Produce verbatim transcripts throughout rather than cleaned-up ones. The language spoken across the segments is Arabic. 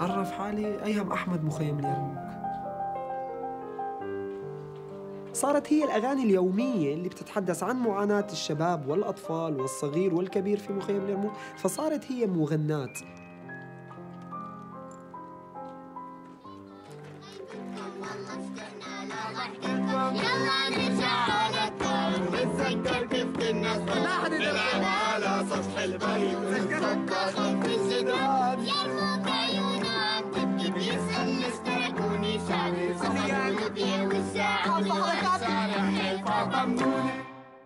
عرف حالي أيهم أحمد مخيم اليرموك. صارت هي الأغاني اليومية اللي بتتحدث عن معاناة الشباب والأطفال والصغير والكبير في مخيم اليرموك، فصارت هي مغناة. نتذكر كيف كنا صغار نلعب على سطح البيت ونتذكر في الجدران يرموك عيونه عم تبكي بيسأل اشتركوني شعبي صحن ولبيا والشعب والشارع حيفا طمنوني.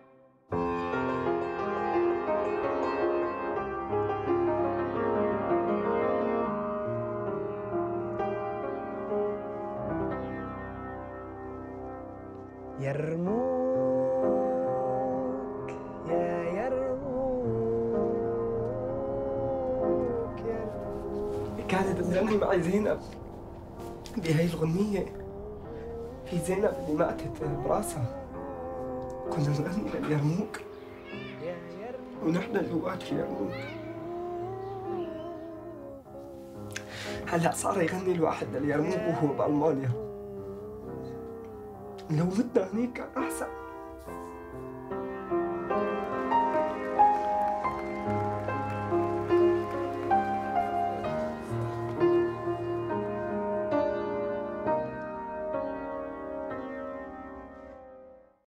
يرموك يا يرموك يا يرموك. كانت تغني معي زينب بهي الغنية. في زينب اللي ماتت براسها، كنا نغني لليرموك ونحن الهواة في يرموك. هلا صار يغني الواحد لليرموك وهو بألمانيا. لو متنا هنيك كان أحسن.